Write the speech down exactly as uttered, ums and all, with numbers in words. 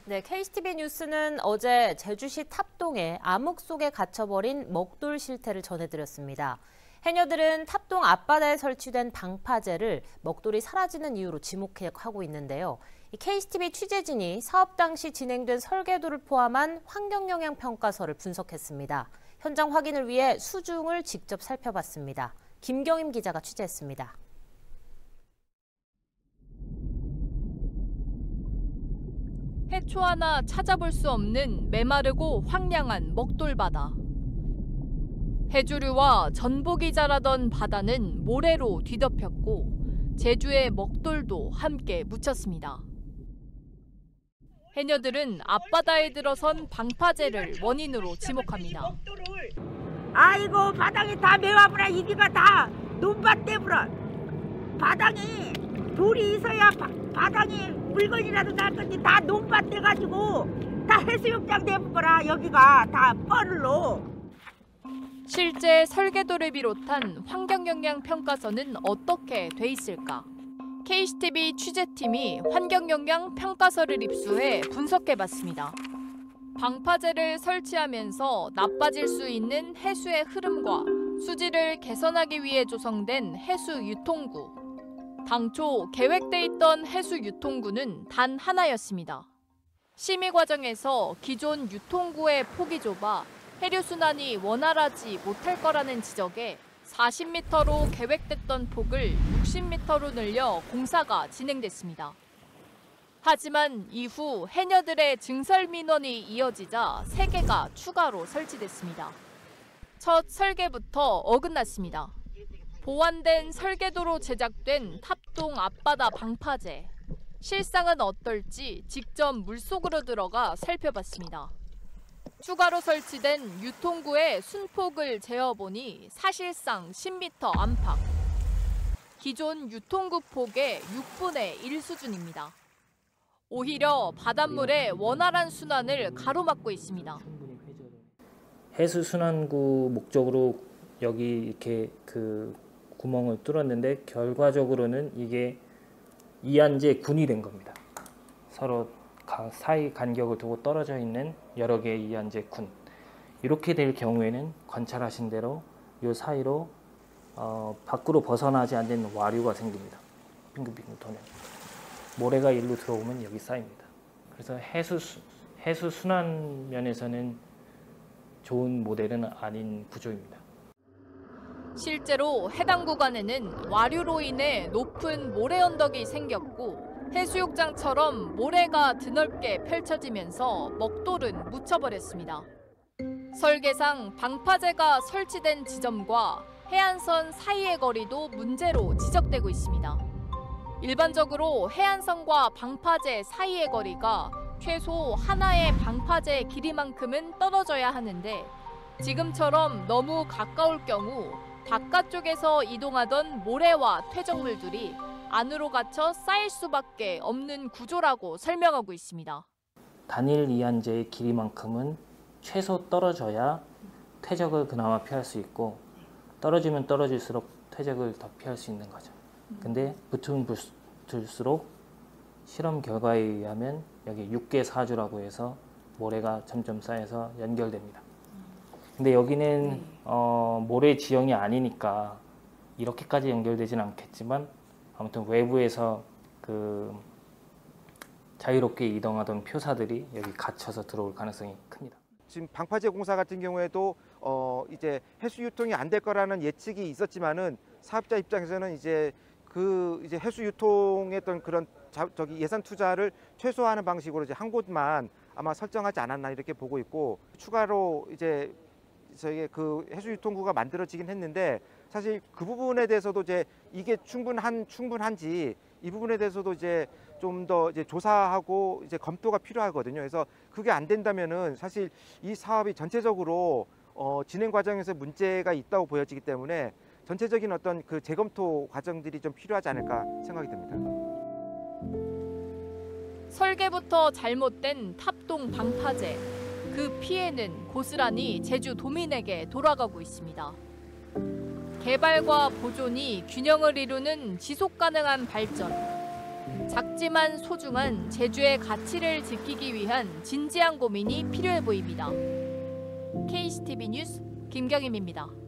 네, 케이씨티비 뉴스는 어제 제주시 탑동에 암흑 속에 gat혀버린 먹돌 실태를 전해드렸습니다. 해녀들은 탑동 앞바다에 설치된 방파제를 먹돌이 사라지는 이유로 지목하고 있는데요. 케이씨티비 취재진이 사업 당시 진행된 설계도를 포함한 환경영향평가서를 분석했습니다. 현장 확인을 위해 수중을 직접 살펴봤습니다. 김경임 기자가 취재했습니다. 해초 하나 찾아볼 수 없는 메마르고 황량한 먹돌바다. 해조류와 전복이 자라던 바다는 모래로 뒤덮였고 제주의 먹돌도 함께 묻혔습니다. 해녀들은 앞바다에 들어선 방파제를 원인으로 지목합니다. 아이고 바닥에 다 메와버려. 이리가 다 논밭 때문에 바닥에 돌이 있어야 바, 바닥에 물건이라도 날 건데 다 논밭 돼가지고 다 해수욕장 돼버려. 여기가 다 뻘로. 실제 설계도를 비롯한 환경영향평가서는 어떻게 돼 있을까? 케이씨티비 취재팀이 환경영향평가서를 입수해 분석해봤습니다. 방파제를 설치하면서 나빠질 수 있는 해수의 흐름과 수질을 개선하기 위해 조성된 해수유통구. 당초 계획돼 있던 해수유통구는 단 하나였습니다. 심의 과정에서 기존 유통구의 폭이 좁아 해류순환이 원활하지 못할 거라는 지적에 사십 미터로 계획됐던 폭을 육십 미터로 늘려 공사가 진행됐습니다. 하지만 이후 해녀들의 증설 민원이 이어지자 세 개가 추가로 설치됐습니다. 첫 설계부터 어긋났습니다. 보완된 설계도로 제작된 탑동 앞바다 방파제. 실상은 어떨지 직접 물속으로 들어가 살펴봤습니다. 추가로 설치된 유통구의 순폭을 재어보니 사실상 십 미터 안팎. 기존 유통구 폭의 육분의 일 수준입니다. 오히려 바닷물의 원활한 순환을 가로막고 있습니다. 해수순환구 목적으로 여기 이렇게 그 구멍을 뚫었는데 결과적으로는 이게 이안제 군이 된 겁니다. 서로 사이 간격을 두고 떨어져 있는 여러 개의 이안제 군. 이렇게 될 경우에는 관찰하신 대로 이 사이로 어, 밖으로 벗어나지 않는 와류가 생깁니다. 빙글빙글 도는. 모래가 일로 들어오면 여기 쌓입니다. 그래서 해수, 해수 순환 면에서는 좋은 모델은 아닌 구조입니다. 실제로 해당 구간에는 와류로 인해 높은 모래 언덕이 생겼고 해수욕장처럼 모래가 드넓게 펼쳐지면서 먹돌은 묻혀버렸습니다. 설계상 방파제가 설치된 지점과 해안선 사이의 거리도 문제로 지적되고 있습니다. 일반적으로 해안선과 방파제 사이의 거리가 최소 하나의 방파제 길이만큼은 떨어져야 하는데 지금처럼 너무 가까울 경우 바깥쪽에서 이동하던 모래와 퇴적물들이 안으로 갇혀 쌓일 수밖에 없는 구조라고 설명하고 있습니다. 단일 이안제의 길이만큼은 최소 떨어져야 퇴적을 그나마 피할 수 있고 떨어지면 떨어질수록 퇴적을 더 피할 수 있는 거죠. 근데 붙으면 붙을수록 실험 결과에 의하면 여기 육계사주라고 해서 모래가 점점 쌓여서 연결됩니다. 근데 여기는 어, 모래 지형이 아니니까 이렇게까지 연결되진 않겠지만 아무튼 외부에서 그 자유롭게 이동하던 표사들이 여기 갇혀서 들어올 가능성이 큽니다. 지금 방파제 공사 같은 경우에도 어 이제 해수 유통이 안 될 거라는 예측이 있었지만은 사업자 입장에서는 이제 그 이제 해수 유통했던 그런 자, 저기 예산 투자를 최소화하는 방식으로 이제 한 곳만 아마 설정하지 않았나 이렇게 보고 있고 추가로 이제 저희 그 해수 유통구가 만들어지긴 했는데 사실 그 부분에 대해서도 이제 이게 충분한 충분한지 이 부분에 대해서도 이제 좀 더 이제 조사하고 이제 검토가 필요하거든요. 그래서 그게 안 된다면은 사실 이 사업이 전체적으로 어, 진행 과정에서 문제가 있다고 보여지기 때문에 전체적인 어떤 그 재검토 과정들이 좀 필요하지 않을까 생각이 듭니다. 설계부터 잘못된 탑동 방파제. 그 피해는 고스란히 제주 도민에게 돌아가고 있습니다. 개발과 보존이 균형을 이루는 지속 가능한 발전. 작지만 소중한 제주의 가치를 지키기 위한 진지한 고민이 필요해 보입니다. 케이씨티비 뉴스 김경임입니다.